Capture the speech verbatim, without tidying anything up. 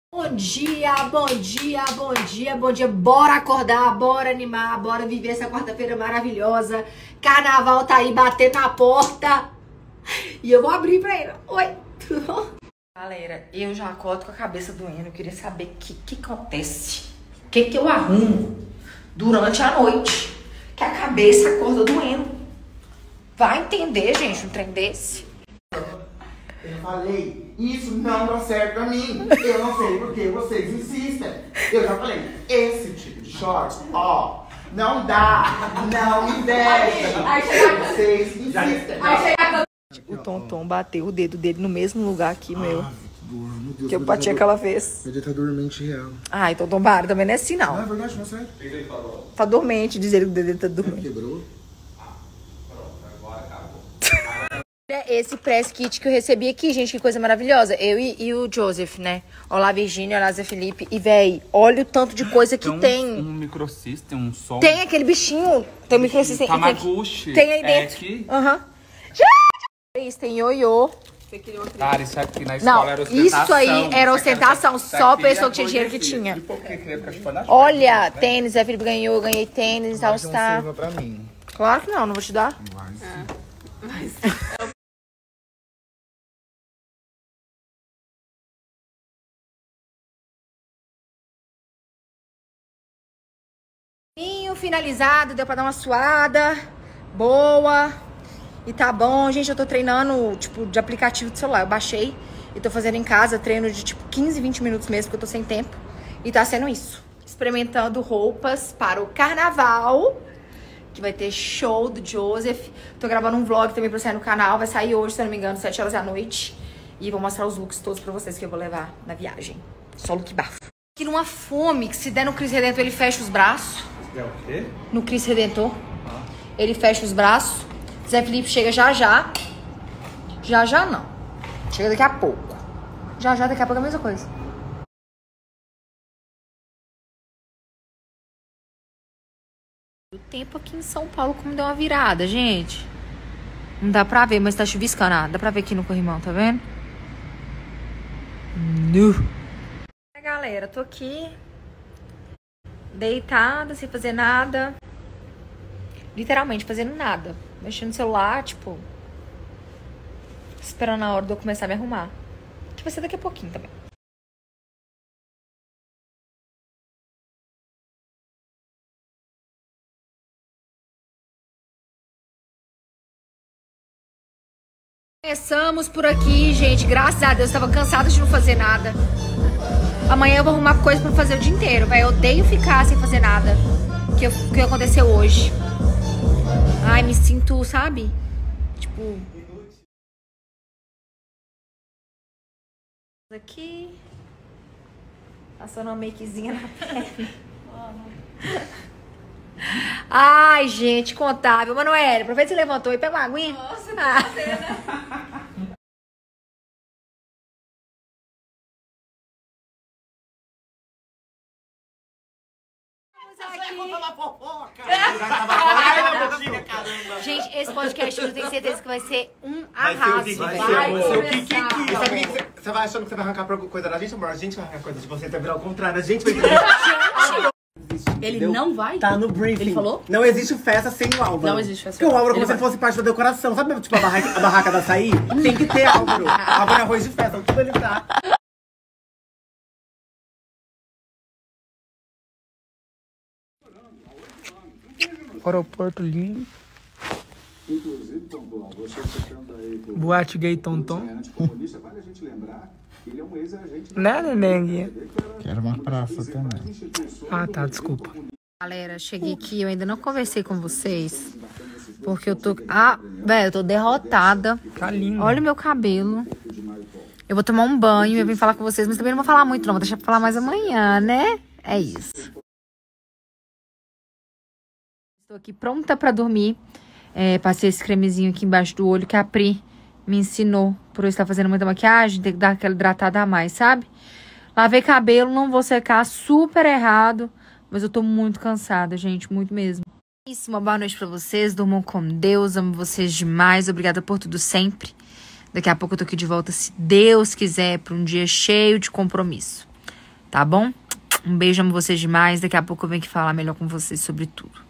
Bom dia, bom dia, bom dia, bom dia. Bora acordar, bora animar, bora viver essa quarta-feira maravilhosa. Carnaval tá aí batendo na porta. E eu vou abrir pra ele. Oi, tudo bom? Galera, eu já acordo com a cabeça doendo. Eu queria saber o que, que acontece. O que, que eu arrumo durante a noite. Que a cabeça acorda doendo. Vai entender, gente, um trem desse. Eu falei, isso não dá certo pra mim. Eu não sei porque vocês insistem. Eu já falei, esse tipo de short, ó, não dá, não me deixa. Vocês insistem. O Tonton bateu o dedo dele no mesmo lugar aqui, meu. Ah, meu Deus, que eu bati aquela vez. Meu dedo tá dormente real. Ai, Tonton Bárbaro também não é assim, não. Não, é verdade, não é sério. Tá dormente, dizer que o dedo dele tá dormente. Quebrou? Esse press kit que eu recebi aqui, gente, que coisa maravilhosa. Eu e, e o Joseph, né? Olá, Virgínia, olá, Zé Felipe. E, véi, olha o tanto de coisa que tem. Um, um microsystem, um som. Tem aquele bichinho. Tem um microsystem. Tamaguchi. Tem aí dentro. É aqui. Aham. Gente! Isso, tem ioiô. Cara, isso aqui na escola Não, era ostentação. isso aí era ostentação. Isso Só a aqui pessoa é que tinha dinheiro que conhecido. tinha. E por que que ele ficou na Olha, né? tênis, Zé Felipe ganhou, ganhei tênis, All Mas não Star. sirva pra mim. Claro que não, não vou te dar. Mas... Finalizado, deu pra dar uma suada boa. E tá bom, gente, eu tô treinando, tipo, de aplicativo de celular. Eu baixei e tô fazendo em casa, treino de, tipo, quinze, vinte minutos mesmo, porque eu tô sem tempo. E tá sendo isso. Experimentando roupas para o carnaval, que vai ter show do Joseph. Tô gravando um vlog também pra sair no canal. Vai sair hoje, se eu não me engano, sete horas da noite. E vou mostrar os looks todos pra vocês que eu vou levar na viagem. Só look bafo. Aqui numa fome, que se der no Cristo Redentor, ele fecha os braços. É o quê? No Cristo Redentor. Ele fecha os braços. Zé Felipe chega já já. Já já não. Chega daqui a pouco. Já já, daqui a pouco é a mesma coisa. O tempo aqui em São Paulo como deu uma virada, gente. Não dá pra ver, mas tá chuviscando. Ah, dá pra ver aqui no corrimão, tá vendo? Nu. Galera, tô aqui deitada, sem fazer nada. Literalmente fazendo nada. Mexendo no celular, tipo, esperando a hora de eu começar a me arrumar. Que vai ser daqui a pouquinho também. Começamos por aqui, gente. Graças a Deus, tava cansada de não fazer nada. Amanhã eu vou arrumar coisa pra fazer o dia inteiro, velho. Eu odeio ficar sem fazer nada. Que, eu, que aconteceu hoje. Ai, me sinto, sabe? Tipo... Aqui... Passando uma makezinha na pele. Ai, gente, contável. Manoel, aproveita que você levantou e pega uma aguinha. Nossa, ah. Gente, esse podcast eu tenho certeza que vai ser um arraso. Vai Vai ser o começar. Kiki. Sabe o que você vai achando que você vai arrancar alguma coisa da gente, amor? A gente vai arrancar coisa de você, vai virar o contrário. A gente vai... Ele Entendeu? não vai? Tá no briefing. Ele falou? Não existe festa sem o Álvaro. Não existe festa Porque o Álvaro, sem como o se Álvaro. fosse parte da decoração. Sabe, tipo, a barraca, a barraca da açaí? Tem que ter Álvaro. Álvaro é arroz de festa, tudo ele tá. Aeroporto lindo. Boate gay tonton. Né, neném? Quero uma praça também. Ah, tá, desculpa. Galera, cheguei aqui, eu ainda não conversei com vocês. Porque eu tô... Ah, velho, eu tô derrotada. Tá lindo. Olha o meu cabelo. Eu vou tomar um banho, eu vim falar com vocês, mas também não vou falar muito não, vou deixar pra falar mais amanhã, né? É isso. Estou aqui pronta pra dormir. É, passei esse cremezinho aqui embaixo do olho que a Pri me ensinou por eu estar fazendo muita maquiagem, ter que dar aquela hidratada a mais, sabe? Lavei cabelo, não vou secar, super errado, mas eu tô muito cansada, gente, muito mesmo. Isso, uma boa noite pra vocês, durmam com Deus, amo vocês demais, obrigada por tudo sempre. Daqui a pouco eu tô aqui de volta, se Deus quiser, pra um dia cheio de compromisso. Tá bom? Um beijo, amo vocês demais. Daqui a pouco eu venho aqui falar melhor com vocês sobre tudo.